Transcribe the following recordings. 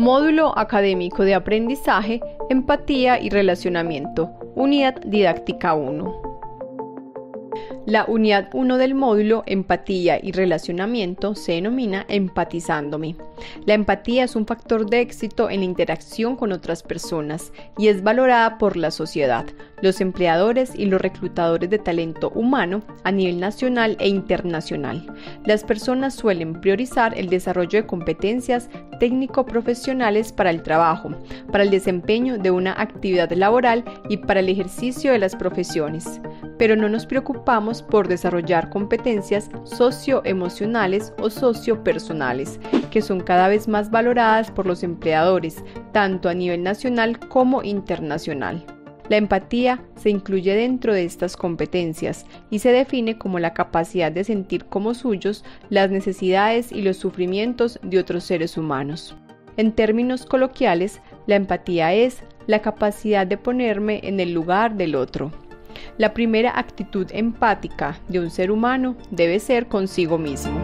Módulo Académico de Aprendizaje, Empatía y Relacionamiento, Unidad Didáctica 1. La unidad 1 del módulo Empatía y Relacionamiento se denomina Empatizándome. La empatía es un factor de éxito en la interacción con otras personas y es valorada por la sociedad, los empleadores y los reclutadores de talento humano a nivel nacional e internacional. Las personas suelen priorizar el desarrollo de competencias técnico-profesionales para el trabajo, para el desempeño de una actividad laboral y para el ejercicio de las profesiones. Pero no nos preocupamos por desarrollar competencias socioemocionales o sociopersonales, que son cada vez más valoradas por los empleadores, tanto a nivel nacional como internacional. La empatía se incluye dentro de estas competencias y se define como la capacidad de sentir como suyos las necesidades y los sufrimientos de otros seres humanos. En términos coloquiales, la empatía es la capacidad de ponerme en el lugar del otro. La primera actitud empática de un ser humano debe ser consigo mismo.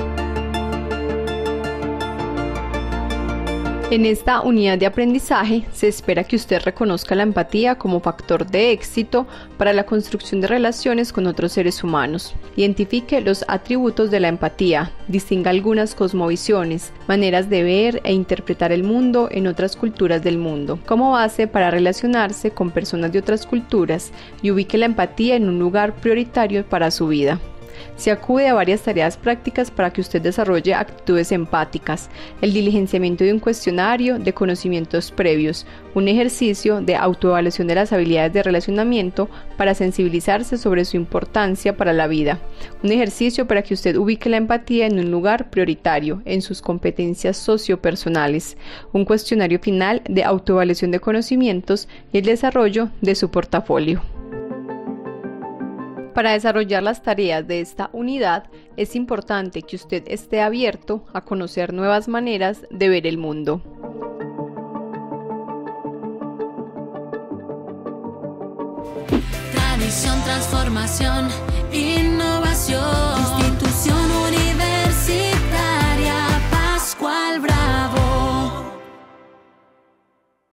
En esta unidad de aprendizaje se espera que usted reconozca la empatía como factor de éxito para la construcción de relaciones con otros seres humanos. Identifique los atributos de la empatía, distinga algunas cosmovisiones, maneras de ver e interpretar el mundo en otras culturas del mundo, como base para relacionarse con personas de otras culturas y ubique la empatía en un lugar prioritario para su vida. Se acude a varias tareas prácticas para que usted desarrolle actitudes empáticas, el diligenciamiento de un cuestionario de conocimientos previos, un ejercicio de autoevaluación de las habilidades de relacionamiento para sensibilizarse sobre su importancia para la vida, un ejercicio para que usted ubique la empatía en un lugar prioritario en sus competencias sociopersonales, un cuestionario final de autoevaluación de conocimientos y el desarrollo de su portafolio. Para desarrollar las tareas de esta unidad, es importante que usted esté abierto a conocer nuevas maneras de ver el mundo. Tradición, transformación, innovación.